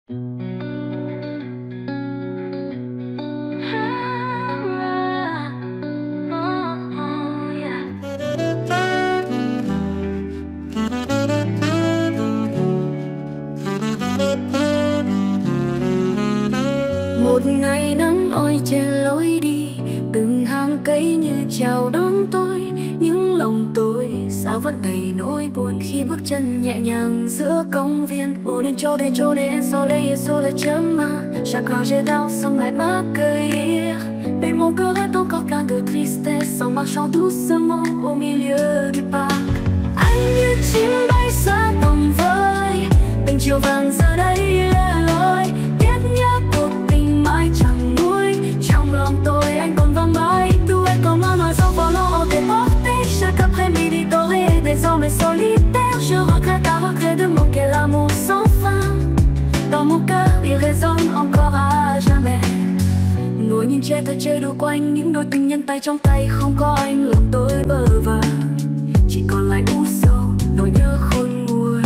Một ngày nắng oi trên lối đi, từng hàng cây như chào đón tôi. Những lòng tôi sao vẫn đầy nỗi buồn khi bước chân nhẹ nhàng giữa công viên. Ô đến chỗ đến sole chama. Chaque quand j'ai dans son lại m'accueillir. Et mon cœur est encore plein de tristesse en marchant doucement au milieu du parc. Anh như chim bay xa tầm với, tình chiều vàng giờ đây lẻ loi. Tiếc nhớ cuộc tình mãi chẳng nguôi, trong lòng tôi anh còn vang mãi. Tu es comme un oiseau volant en déporté. Chaque après-midi doré, désormais solitaire. Je regrette de manquer l'amour sans fin. Dans mon cœur il résonne encore à jamais. Ngồi nhìn che thật chơi đùa quanh những đôi tình nhân tay trong tay. Không có anh lòng tôi bơ vơ, chỉ còn lại u sầu nỗi nhớ khôn nguôi.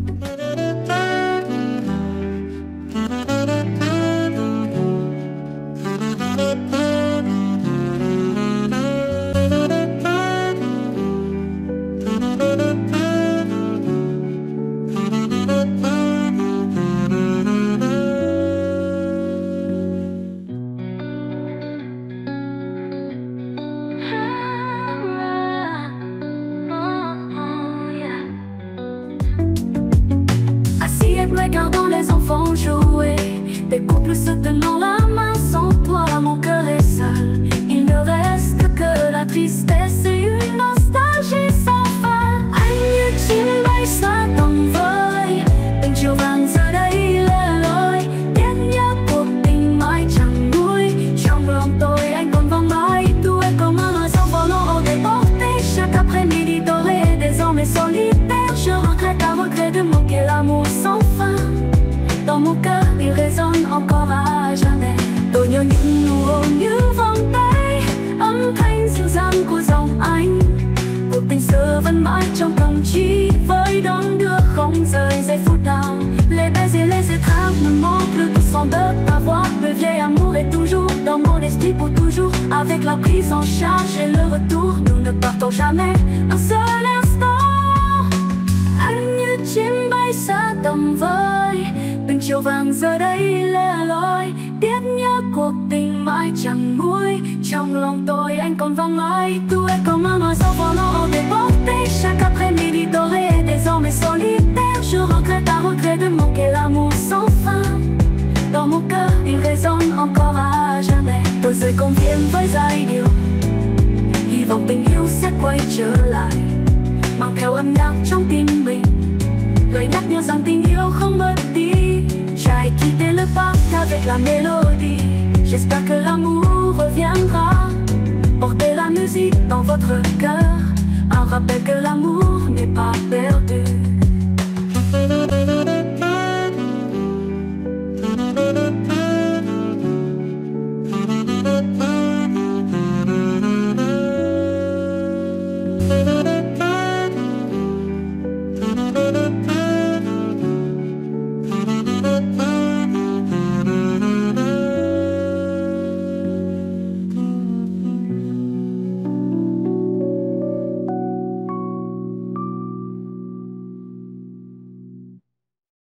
Car dans les enfants jouer, des couples se tenant la main. Sans toi mon cœur est seul, il ne reste que la tristesse et une nostalgie sans fin. Anh như chim bay xa tầm với, tình chiều vàng giờ đây lẻ loi. Tiếc nhớ cuộc tình mãi chẳng nguôi, trong lòng tôi anh còn vang mãi. Tu es comme un oiseau volant au déporté. Chaque après-midi doré, désormais solitaire. Je regrette de manquer l'amour sans fin. Dans mon cœur il résonne encore à jamais. Tôi nhớ những nụ hôn như vòng tay, âm thanh dịu dàng của dòng anh. Cuộc tình xưa vẫn mãi trong tâm trí, với đón đưa không rời giây phút nào. Les baisers, les étreintes me manquent, tout semble pas voir. Le vieil amour est toujours dans mon esprit pour toujours. Avec la prise en charge et le retour, nous ne partons jamais un seul instant. Anh như chim bay xa tầm với, tình chiều vàng giờ đây lẻ loi. Tiếc nhớ cuộc tình mãi chẳng nguôi, trong lòng tôi anh còn vang mãi. Tu es comme un oiseau volant en déporté. Chaque après-midi doré, désormais solitaire. Je regrette de manquer l'amour sans fin. Dans mon cœur il résonne encore à jamais. Tôi rời công viên với giai điệu, hy vọng tình yêu sẽ quay trở lại, mang theo âm nhạc trong tim mình, lời nhắc nhớ rằng tình yêu không mất đi. J'ai quitté le parc avec la mélodie. J'espère que l'amour reviendra. Portez la musique dans votre cœur, un rappel que l'amour n'est pas perdu.